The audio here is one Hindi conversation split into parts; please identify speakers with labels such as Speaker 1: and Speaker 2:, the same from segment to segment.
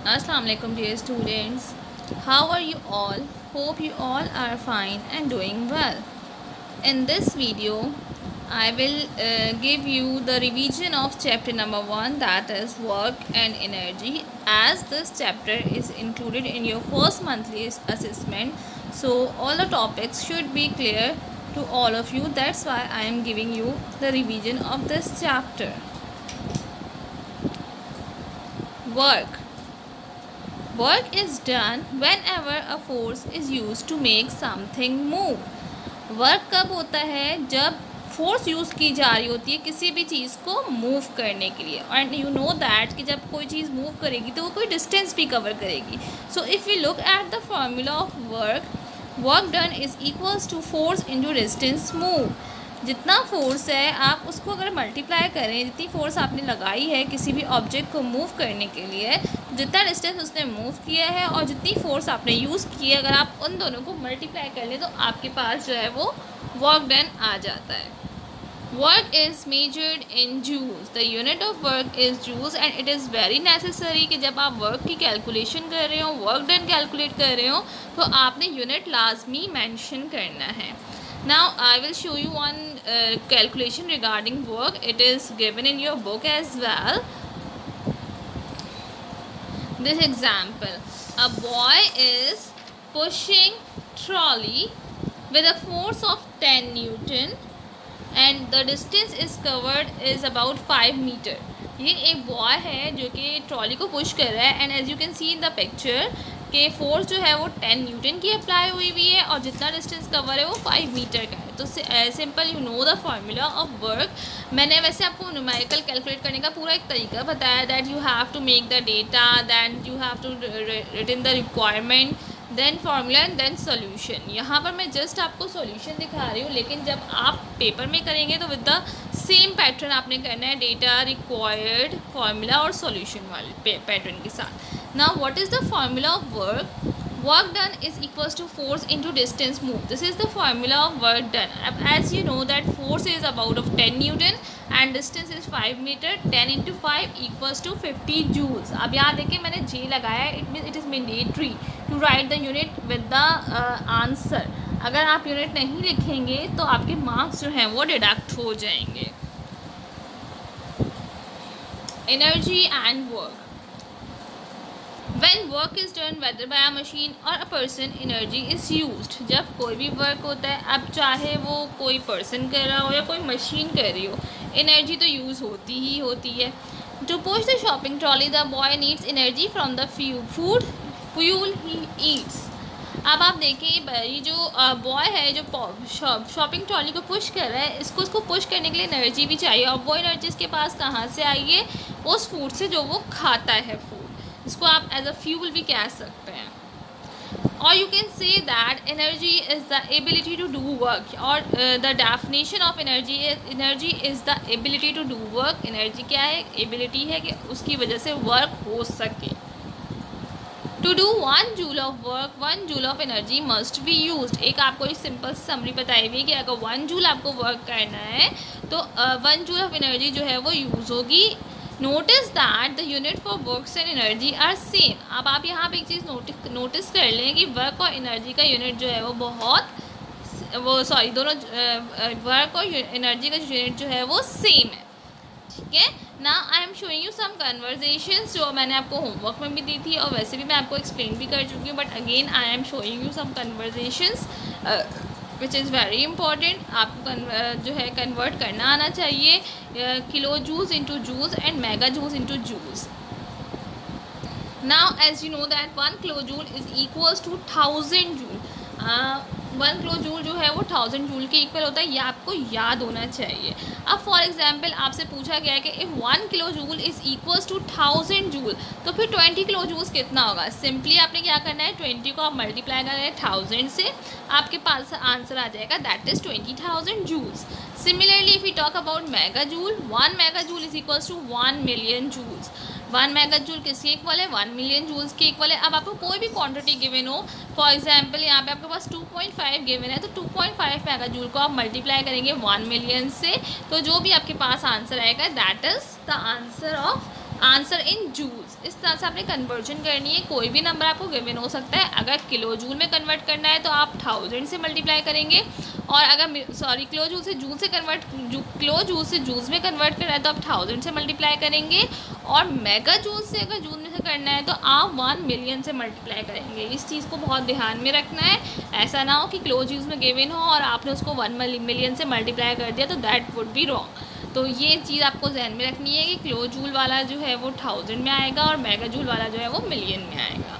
Speaker 1: Assalamu alaikum dear students. How are you all? Hope you all are fine and doing well. In this video I will give you the revision of chapter number 1, that is work and energy, as this chapter is included in your first monthly assessment, so all the topics should be clear to all of you. That's why I am giving you the revision of this chapter. Work is done whenever a force is used to make something move. Work कब होता है? जब फोर्स यूज़ की जा रही होती है किसी भी चीज़ को मूव करने के लिए. एंड यू नो दैट कि जब कोई चीज़ मूव करेगी तो वो कोई डिस्टेंस भी कवर करेगी. So if you look at the formula of work done is equals to force into distance move. जितना फोर्स है आप उसको अगर मल्टीप्लाई करें, जितनी फोर्स आपने लगाई है किसी भी ऑब्जेक्ट को मूव करने के लिए, जितना डिस्टेंस उसने मूव किया है और जितनी फोर्स आपने यूज़ की है, अगर आप उन दोनों को मल्टीप्लाई कर लें तो आपके पास जो है वो वर्क डन आ जाता है. Work is measured in joules. The unit of work is joules and it is very necessary कि जब आप वर्क की कैलकुलेशन कर रहे हो, वर्क डन कैलकुलेट कर रहे हो, तो आपने यूनिट लाजमी मेंशन करना है. Now I will show you one calculation regarding work. It is given in your book as well. This example: a boy is pushing trolley with a force of 10 Newton and the distance is covered is about 5 meter. ये एक बॉय है जो कि ट्रॉली को पुश कर रहा है, and as you can see in the picture कि फोर्स जो है वो 10 न्यूटन की अप्लाई हुई हुई है और जितना डिस्टेंस कवर है वो 5 मीटर का है. तो simple you know the formula of work. मैंने वैसे आपको न्यूमेरिकल कैलकुलेट करने का पूरा एक तरीका बताया, that you have to make the data, then you have to written the requirement, then formula and then solution. यहाँ पर मैं जस्ट आपको सोल्यूशन दिखा रही हूँ, लेकिन जब आप पेपर में करेंगे तो विद द सेम पैटर्न आपने करना है, डेटा, रिक्वायर्ड, फार्मूला और सोल्यूशन वाले पैटर्न के साथ. Now what is the formula of work? Work done is equals to force into distance moved. This is the formula of work done. As you know that force is about of 10 Newton and distance is 5 meter. 10 into 5 equals to 50 joules. अब यहाँ देखिए मैंने J लगाया है. It means it is mandatory to write the unit with the answer. अगर आप यूनिट नहीं लिखेंगे तो आपके मार्क्स जो हैं वो डिडक्ट हो जाएंगे. Energy and work. When work is done whether by a machine or a person, energy is used. जब कोई भी वर्क होता है, अब चाहे वो कोई पर्सन कर रहा हो या कोई मशीन कर रही हो, एनर्जी तो यूज़ होती ही होती है. To push the shopping trolley, the boy needs energy from the fuel he eats. अब आप देखिए ये जो बॉय है जो शॉपिंग ट्रॉली को पुश कर रहा है, उसको पुश करने के लिए एनर्जी भी चाहिए, और वो एनर्जी इसके पास कहाँ से आई है? उस फूड से जो वो खाता है फूड. इसको आप एज अ फ्यूल भी कह सकते हैं. और you can say that energy is the ability to do work, और the definition of energy is the ability to do work. Energy क्या है? एबिलिटी है कि उसकी वजह से वर्क हो सके. To do 1 joule of work 1 joule of energy must be used. एक आपको एक सिंपल समरी बताई हुई है कि अगर 1 जूल आपको वर्क करना है तो 1 जूल ऑफ एनर्जी जो है वो यूज़ होगी. Notice that the unit for works and energy are same. अब आप यहाँ पे एक चीज़ नोटिस कर लें कि वर्क और एनर्जी का यूनिट जो है वो दोनों वर्क और एनर्जी का यूनिट जो है वो सेम है. ठीक है. ना I am showing you some conversions जो मैंने आपको होमवर्क में भी दी थी और वैसे भी मैं आपको एक्सप्लेन भी कर चुकी हूँ, but again I am showing you some conversions which is very important. आपको जो है कन्वर्ट करना आना चाहिए, kilo joules into joules and mega joules into joules. Now as you know that 1 kilo joule is equals to 1000 joule. 1 kilo joule जो है वो 1000 जूल के इक्वल होता है, ये आपको याद होना चाहिए. अब फॉर एग्जांपल आपसे पूछा गया है कि if 1 kilo joule is equals to 1000 joule, तो फिर 20 किलो जूल्स कितना होगा? सिंपली आपने क्या करना है, 20 को आप मल्टीप्लाई करना है 1000 से, आपके पास आंसर आ जाएगा, that is 20,000 joules. Similarly if you talk about mega joule, 1 mega joule is equals to 1 million joules. 1 mega joule किसके इक्वल है? 1 मिलियन जूल्स के इक्वल है. अब आपको कोई भी क्वांटिटी गिवन हो, फॉर एग्जांपल यहाँ पे आपके पास 2.5 गिवन है, तो 2.5 मेगा जूल को आप मल्टीप्लाई करेंगे 1 मिलियन से, तो जो भी आपके पास आंसर आएगा that is the answer of answer in joules. इस तरह से आपने कन्वर्जन करनी है। कोई भी नंबर आपको गिवन हो सकता है। अगर किलो जूल में कन्वर्ट करना है तो आप 1000 से मल्टीप्लाई करेंगे, और अगर किलो जूल से जूल में कन्वर्ट करना है तो आप 1000 से मल्टीप्लाई करेंगे, और मेगा जूल से अगर जूल में से करना है तो आप 1 मिलियन से मल्टीप्लाई करेंगे। इस चीज़ को बहुत ध्यान में रखना है। ऐसा ना हो कि किलो जूल्स में गिवन हो और आपने उसको 1 मिलियन से मल्टीप्लाई कर दिया, तो दैट वुड बी रॉन्ग। तो ये चीज़ आपको जहन में रखनी है कि किलो जूल वाला जो है वो 1000 में आएगा और मेगा जूल वाला जो है वो मिलियन में आएगा।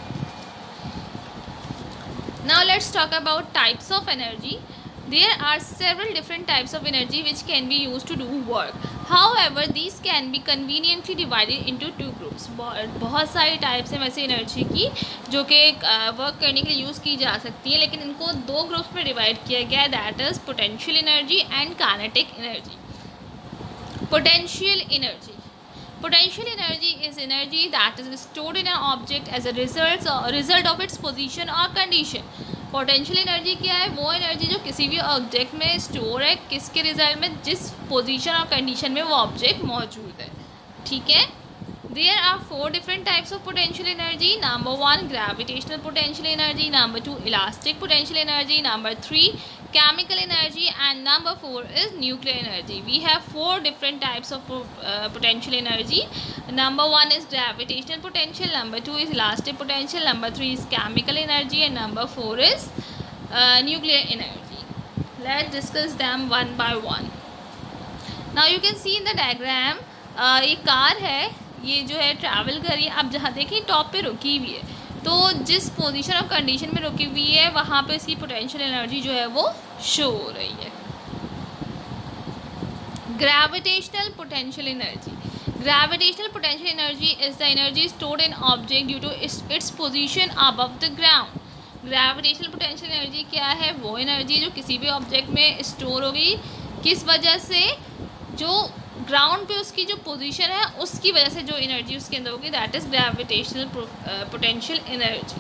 Speaker 1: Now let's talk about types of energy. There are several different types of energy which can be used to do work. However, these can be conveniently divided into two groups. बहुत सारी टाइप्स हैं वैसे एनर्जी की जो कि वर्क करने के लिए यूज़ की जा सकती है, लेकिन इनको दो ग्रुप्स में डिवाइड किया गया है, that is potential energy and kinetic energy. Potential energy. Potential energy is energy that is stored in an object as a result of its position or condition. Potential energy क्या है? वो एनर्जी जो किसी भी ऑब्जेक्ट में स्टोर है, किसके रिजल्ट में, जिस पोजीशन और कंडीशन में वो ऑब्जेक्ट मौजूद है। ठीक है। There are 4 different types of potential energy. Number 1, gravitational potential energy. Number 2, elastic potential energy. Number 3, chemical energy. And number 4 is nuclear energy. We have 4 different types of potential energy. Number 1 is gravitational potential. Number 2 is elastic potential. Number 3 is chemical energy. And number 4 is nuclear energy. Let's discuss them one by one. Now you can see in the diagram, ये कार है, ये जो है ट्रैवल कर रही है। आप जहाँ देखिए टॉप पे रुकी हुई है, तो जिस पोजीशन और कंडीशन में रुकी हुई है वहाँ पे इसकी पोटेंशियल एनर्जी जो है वो शो हो रही है। Gravitational potential energy. Gravitational potential energy is the energy stored in object due to its position above the ground. Gravitational potential energy क्या है? वो एनर्जी जो किसी भी ऑब्जेक्ट में स्टोर होगी, किस वजह से? जो ग्राउंड पे उसकी जो पोजीशन है उसकी वजह से जो एनर्जी उसके अंदर होगी, that is gravitational potential energy.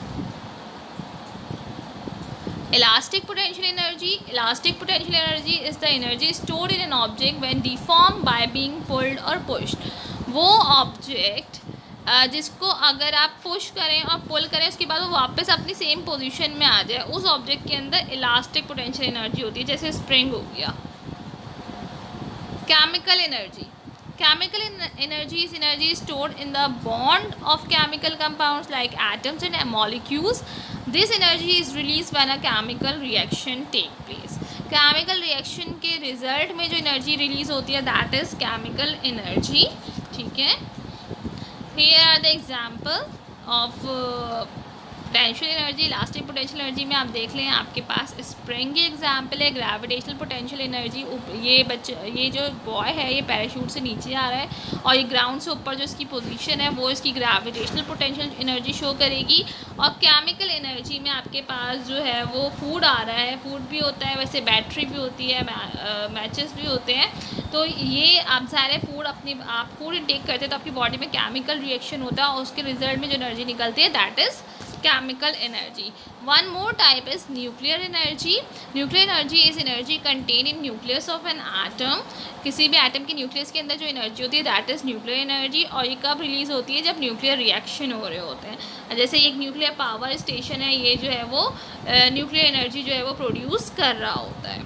Speaker 1: Elastic potential energy. Elastic potential energy is the energy stored in an object when deform by being pulled और पुश्ड। वो ऑब्जेक्ट जिसको अगर आप पुश करें और पुल करें उसके बाद वो वापस अपनी सेम पोजीशन में आ जाए, उस ऑब्जेक्ट के अंदर इलास्टिक पोटेंशियल एनर्जी होती है, जैसे स्प्रिंग हो गया। Chemical energy. Chemical energy is energy stored in the bond of chemical compounds like atoms and molecules. This energy is released when a chemical reaction take place. Chemical reaction के result में जो energy release होती है, that is chemical energy. ठीक है। Here are the example of potential energy. Elastic potential energy में आप देख लें, आपके पास स्प्रिंग की एग्जांपल है। ग्रेविटेशनल पोटेंशियल एनर्जी, ये जो बॉय है ये पैराशूट से नीचे आ रहा है और ये ग्राउंड से ऊपर जो इसकी पोजीशन है वो इसकी ग्रेविटेशनल पोटेंशियल एनर्जी शो करेगी। और केमिकल एनर्जी में आपके पास जो है वो फूड आ रहा है, फूड भी होता है, वैसे बैटरी भी होती है, मैचेस भी होते हैं। तो ये आप सारे आप फूड इनटेक करते हैं तो आपकी बॉडी में केमिकल रिएक्शन होता है और उसके रिजल्ट में जो एनर्जी निकलती है, that is chemical energy. One more type is nuclear energy. Nuclear energy is energy contained in nucleus of an atom. किसी भी एटम के न्यूक्लियस के अंदर जो एनर्जी होती है, दैट इज़ न्यूक्लियर एनर्जी। और ये कब रिलीज़ होती है? जब न्यूक्लियर रिएक्शन हो रहे होते हैं। जैसे एक न्यूक्लियर पावर स्टेशन है, ये जो है वो न्यूक्लियर एनर्जी जो है वो प्रोड्यूस कर रहा होता है।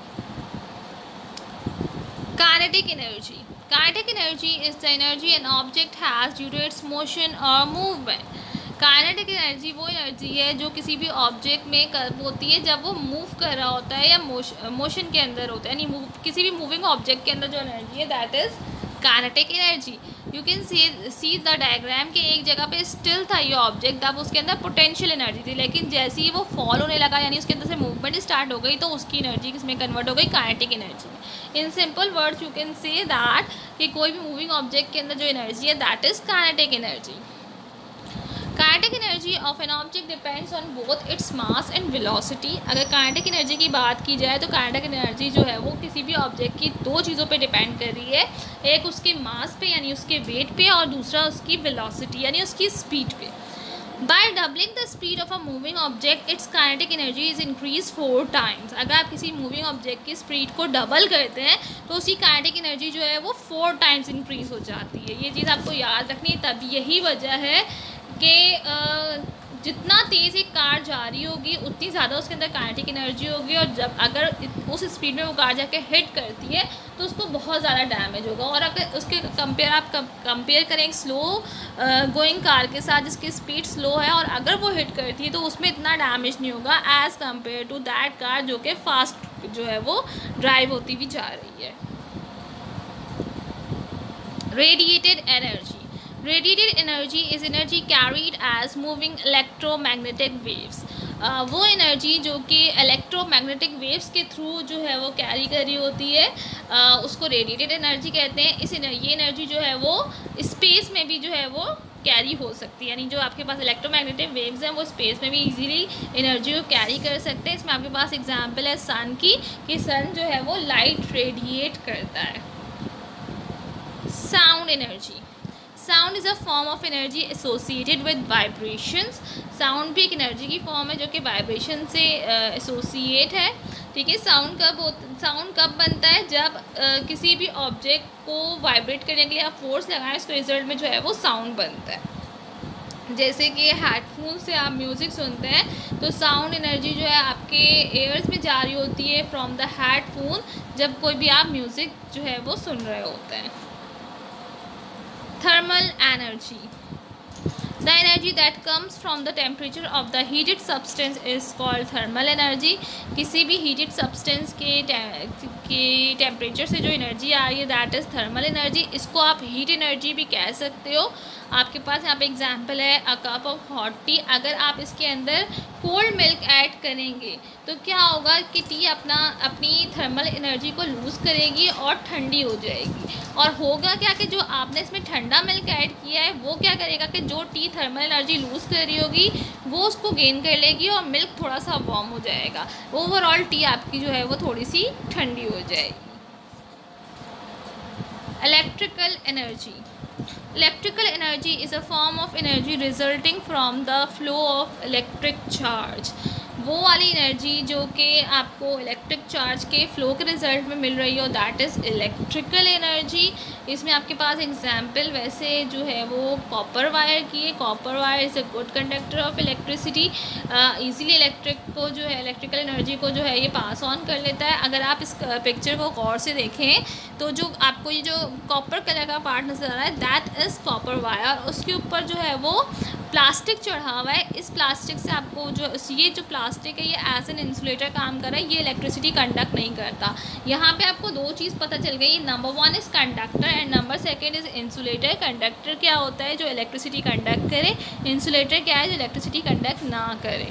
Speaker 1: Kinetic energy. Kinetic energy is the energy an object has due to its motion और मूवमेंट। काइनेटिक एनर्जी वो एनर्जी है जो किसी भी ऑब्जेक्ट में होती है जब वो मूव कर रहा होता है या मोशन के अंदर होता है, यानी किसी भी मूविंग ऑब्जेक्ट के अंदर जो एनर्जी है, that is kinetic energy. You can see the diagram के एक जगह पे स्टिल था ये ऑब्जेक्ट, अब उसके अंदर पोटेंशियल एनर्जी थी, लेकिन जैसे ही वो फॉल होने लगा, यानी उसके अंदर से मूवमेंट स्टार्ट हो गई, तो उसकी एनर्जी किसमें कन्वर्ट हो गई? काइनेटिक एनर्जी में। In simple words you can say that कि कोई भी मूविंग ऑब्जेक्ट के अंदर जो एनर्जी है, that is kinetic energy. Kinetic energy of an object depends on both its mass and velocity. अगर काइनेटिक एनर्जी की बात की जाए तो काइनेटिक एनर्जी जो है वो किसी भी ऑब्जेक्ट की दो चीज़ों पे डिपेंड कर रही है, एक उसके मास पे यानी उसके वेट पे, और दूसरा उसकी वेलोसिटी यानी उसकी स्पीड पे। By doubling the speed of a moving object, its kinetic energy is increased 4 times. अगर आप किसी मूविंग ऑब्जेक्ट की स्पीड को डबल करते हैं तो उसकी काइनेटिक एनर्जी जो है वो 4 टाइम्स इंक्रीज़ हो जाती है. ये चीज़ आपको याद रखनी है. तब यही वजह है कि जितना तेज़ एक कार जा रही होगी उतनी ज़्यादा उसके अंदर काइनेटिक एनर्जी होगी, और जब अगर उस स्पीड में वो कार जाके हिट करती है तो उसको बहुत ज़्यादा डैमेज होगा. और अगर उसके कंपेयर करें स्लो गोइंग कार के साथ जिसकी स्पीड स्लो है और अगर वो हिट करती है तो उसमें इतना डैमेज नहीं होगा as compared to that car जो कि फास्ट जो है वो ड्राइव होती हुई जा रही है. Radiated energy. Radiated energy is energy carried as moving electromagnetic waves. वो एनर्जी जो कि इलेक्ट्रोमैग्नेटिक वेव्स के थ्रू जो है वो कैरी कर रही होती है, उसको रेडिएटेड एनर्जी कहते हैं. ये एनर्जी जो है वो स्पेस में भी जो है वो कैरी हो सकती है. यानी जो आपके पास इलेक्ट्रोमैग्नेटिक वेव्स हैं वो स्पेस में भी इजीली एनर्जी को कैरी कर सकते हैं. इसमें आपके पास एग्जांपल है सन की, कि सन जो है वो लाइट रेडिएट करता है. Sound energy. Sound is a form of energy associated with vibrations. Sound भी एक एनर्जी की फॉर्म है जो कि वाइब्रेशन से एसोसिएट है. ठीक है. साउंड कब बनता है? जब किसी भी ऑब्जेक्ट को वाइब्रेट करने के लिए आप फोर्स लगाएं, उसके रिजल्ट में जो है वो साउंड बनता है. जैसे कि हेडफोन से आप म्यूज़िक सुनते हैं तो साउंड एनर्जी जो है आपके एयर्स में जा रही होती है फ्रॉम द हेडफोन, जब कोई भी आप म्यूज़िक जो है वो सुन रहे होते हैं. Thermal energy. The energy that comes from the temperature of the heated substance is called thermal energy. किसी भी heated substance के टेम्परेचर से जो एनर्जी आ रही है दैट इज़ थर्मल एनर्जी. इसको आप हीट एनर्जी भी कह सकते हो. आपके पास यहाँ पे एग्जांपल है a cup of hot tea. अगर आप इसके अंदर कोल्ड मिल्क ऐड करेंगे तो क्या होगा कि टी अपनी थर्मल एनर्जी को लूज़ करेगी और ठंडी हो जाएगी. और होगा क्या कि जो आपने इसमें ठंडा मिल्क ऐड किया है वो क्या करेगा कि जो टी थर्मल एनर्जी लूज़ कर रही होगी वो उसको गेन कर लेगी और मिल्क थोड़ा सा वार्म हो जाएगा. ओवरऑल टी आपकी जो है वो थोड़ी सी ठंडी हो जाएगी. Electrical energy. Electrical energy is a form of energy resulting from the flow of electric charge. वो वाली एनर्जी जो कि आपको इलेक्ट्रिक चार्ज के फ़्लो के रिज़ल्ट में मिल रही हो दैट इज़ इलेक्ट्रिकल एनर्जी. इसमें आपके पास एग्जांपल वैसे जो है वो कॉपर वायर की है. Copper wire is a good conductor of electricity. Easily electrical energy को जो है ये पास ऑन कर लेता है. अगर आप इस पिक्चर को गौर से देखें तो जो आपको ये जो कॉपर कलर का पार्ट नज़र आ रहा है दैट इज़ कॉपर वायर. उसके ऊपर जो है वो प्लास्टिक चढ़ा हुआ है. इस प्लास्टिक से आपको ये जो प्लास्टिक है ये एज एन इंसुलेटर काम कर रहा है. ये इलेक्ट्रिसिटी कंडक्ट नहीं करता. यहाँ पे आपको दो चीज़ पता चल गई. Number 1 is conductor and number 2 is insulator. Conductor क्या होता है? जो इलेक्ट्रिसिटी कंडक्ट करे. इंसुलेटर क्या है? जो इलेक्ट्रिसिटी कंडक्ट ना करे.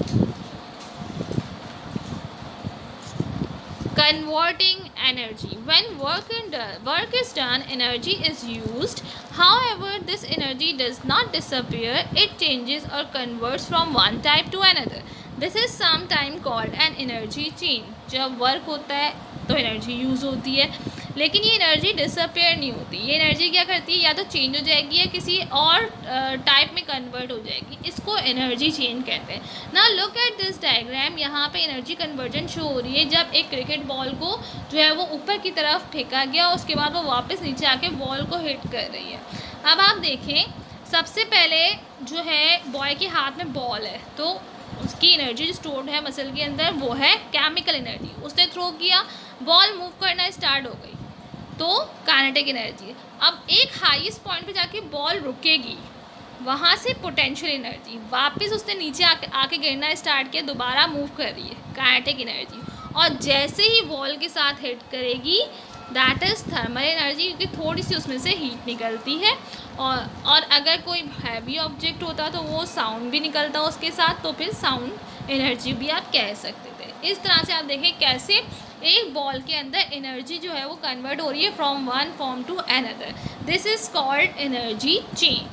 Speaker 1: Converting energy. When work is done, energy is used. However, this energy does not disappear. It changes or converts from one type to another. This is sometimes called an energy change. जब वर्क होता है तो एनर्जी यूज़ होती है लेकिन ये एनर्जी डिसअपेयर नहीं होती. ये एनर्जी क्या करती है? या तो चेंज हो जाएगी या किसी और टाइप में कन्वर्ट हो जाएगी. इसको एनर्जी चेंज कहते हैं. ना लुक एट दिस डायग्राम. यहाँ पे एनर्जी कन्वर्जन शो हो रही है जब एक क्रिकेट बॉल को जो है वो ऊपर की तरफ फेंका गया उसके बाद वो वापस नीचे आके बॉल को हिट कर रही है. अब आप देखें सबसे पहले जो है बॉय के हाथ में बॉल है तो उसकी एनर्जी जो स्टोर्ड है मसल के अंदर वो है केमिकल एनर्जी. उसने थ्रो किया, बॉल मूव करना स्टार्ट हो गई तो काइनेटिक एनर्जी. अब एक हाईएस्ट पॉइंट पे जाके बॉल रुकेगी, वहाँ से पोटेंशियल एनर्जी. वापस उसने नीचे आके गिरना स्टार्ट किया, दोबारा मूव कर रही है, काइनेटिक एनर्जी. और जैसे ही बॉल के साथ हिट करेगी दैट इज़ थर्मल एनर्जी क्योंकि थोड़ी सी उसमें से हीट निकलती है. और अगर कोई हैवी ऑब्जेक्ट होता तो वो साउंड भी निकलता उसके साथ तो फिर साउंड एनर्जी भी आप कह सकते थे. इस तरह से आप देखें कैसे एक बॉल के अंदर एनर्जी जो है वो कन्वर्ट हो रही है from one form to another. This is called energy change.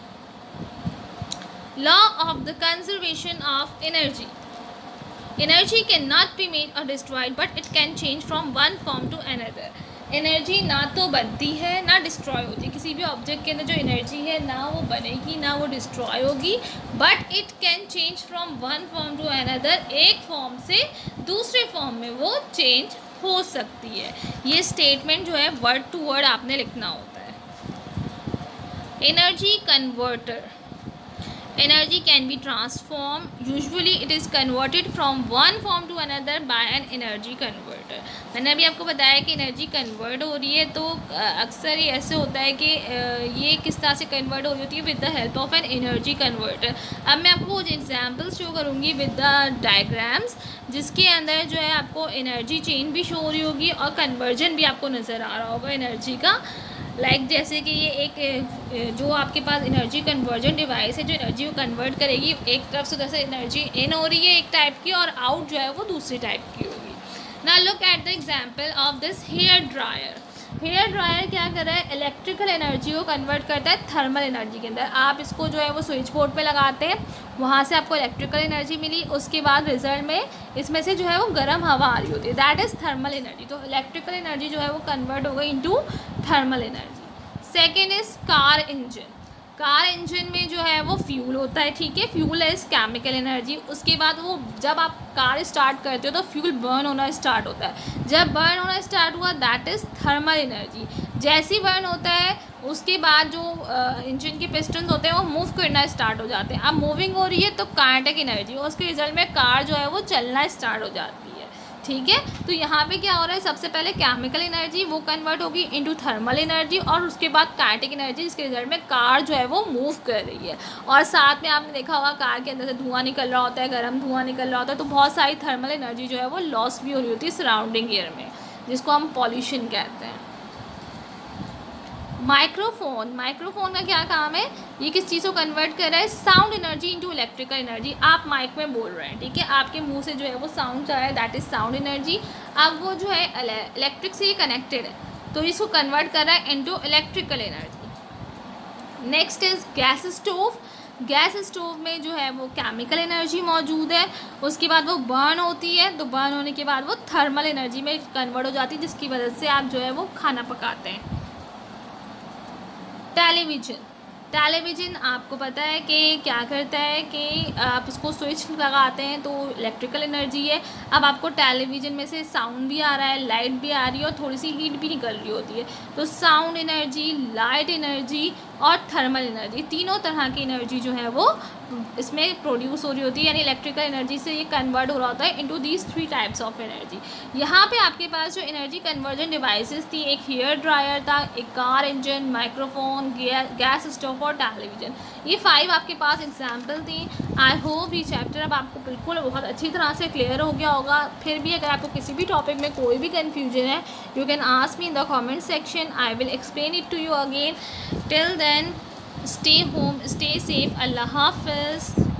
Speaker 1: Law of the conservation of energy. Energy cannot be made or destroyed, but it can change from one form to another. Energy ना तो बनती है ना डिस्ट्रॉय होती है। किसी भी ऑब्जेक्ट के अंदर जो एनर्जी है ना वो बनेगी ना वो डिस्ट्रॉय होगी, but it can change from one form to another. एक फॉर्म से दूसरे फॉर्म में वो चेंज हो सकती है। ये स्टेटमेंट जो है वर्ड टू वर्ड आपने लिखना होता है। Energy converter, energy can be transformed, usually it is converted from one form to another by an energy converter। मैंने अभी आपको बताया कि एनर्जी कन्वर्ट हो रही है, तो अक्सर ये ऐसे होता है कि ये किस तरह से कन्वर्ट हो रही होती है, with the help of an energy converter. अब मैं आपको कुछ एग्जांपल्स शो करूँगी विद द डायग्राम्स, जिसके अंदर जो है आपको एनर्जी चेंज भी शो हो रही होगी और कन्वर्जन भी आपको नज़र आ रहा होगा एनर्जी का। जैसे कि ये एक जो आपके पास एनर्जी कन्वर्जन डिवाइस है जो एनर्जी को कन्वर्ट करेगी, एक तरफ से जैसे एनर्जी इन हो रही है एक टाइप की और आउट जो है वो दूसरी टाइप की होगी। Now look at the example of this hair dryer. Hair dryer क्या कर रहा है, इलेक्ट्रिकल एनर्जी को कन्वर्ट करता है थर्मल एनर्जी के अंदर। आप इसको जो है वो स्विच बोर्ड पे लगाते हैं, वहाँ से आपको इलेक्ट्रिकल एनर्जी मिली, उसके बाद रिजल्ट में इसमें से जो है वो गर्म हवा आ रही होती है, दैट इज़ थर्मल एनर्जी। तो इलेक्ट्रिकल एनर्जी जो है वो कन्वर्ट हो गई into thermal energy. Second is car engine. Car engine में जो है वो फ्यूल होता है, ठीक है, फ्यूल इज़ केमिकल एनर्जी। उसके बाद वो जब आप कार स्टार्ट करते हो तो फ्यूल बर्न होना स्टार्ट होता है। जब बर्न होना स्टार्ट हुआ दैट इज़ थर्मल एनर्जी। जैसे ही बर्न होता है उसके बाद जो इंजन के पिस्टन्स होते हैं वो मूव करना स्टार्ट हो जाते हैं। अब मूविंग हो रही है तो काइनेटिक एनर्जी, उसके रिजल्ट में कार जो है वो चलना स्टार्ट हो जाती है, ठीक है। तो यहाँ पे क्या हो रहा है, सबसे पहले केमिकल एनर्जी वो कन्वर्ट होगी इनटू थर्मल एनर्जी और उसके बाद काइनेटिक एनर्जी, जिसके रिजल्ट में कार जो है वो मूव कर रही है। और साथ में आपने देखा होगा कार के अंदर से धुआं निकल रहा होता है, गर्म धुआं निकल रहा होता है, तो बहुत सारी थर्मल एनर्जी जो है वो लॉस भी हो रही होती है सराउंडिंग एयर में, जिसको हम पॉल्यूशन कहते हैं। माइक्रोफोन, माइक्रोफोन का क्या काम है, ये किस चीज़ को कन्वर्ट कर रहा है, sound energy into electrical energy. आप माइक में बोल रहे हैं, ठीक है, आपके मुंह से जो है वो साउंड जा रहा है, दैट इज़ साउंड एनर्जी। अब वो जो है इलेक्ट्रिक से कनेक्टेड है तो इसको कन्वर्ट कर रहा है into electrical energy. Next is gas stove. Gas stove में जो है वो केमिकल एनर्जी मौजूद है, उसके बाद वो बर्न होती है, तो बर्न होने के बाद वो थर्मल एनर्जी में कन्वर्ट हो जाती है, जिसकी वजह से आप जो है वो खाना पकाते हैं। टेलीविज़न, टेलीविज़न आपको पता है कि क्या करता है कि आप इसको स्विच लगाते हैं तो इलेक्ट्रिकल एनर्जी है। अब आपको टेलीविज़न में से साउंड भी आ रहा है, लाइट भी आ रही है और थोड़ी सी हीट भी निकल रही होती है, तो साउंड एनर्जी, लाइट एनर्जी और थर्मल एनर्जी, तीनों तरह की एनर्जी जो है वो इसमें प्रोड्यूस हो रही होती है, यानी इलेक्ट्रिकल एनर्जी से ये कन्वर्ट हो रहा होता है into these 3 types of energy. यहाँ पे आपके पास जो एनर्जी कन्वर्जन डिवाइसेस थी, एक हेयर ड्रायर था, एक car engine, microphone, gas stove और टेलीविज़न, ये 5 आपके पास एग्जाम्पल थी। आई होप ये चैप्टर अब आपको बिल्कुल बहुत अच्छी तरह से क्लियर हो गया होगा। फिर भी अगर आपको किसी भी टॉपिक में कोई भी कन्फ्यूजन है, you can ask me in the comment section, I will explain it to you again. Till then, stay home, stay safe. Allah Hafiz.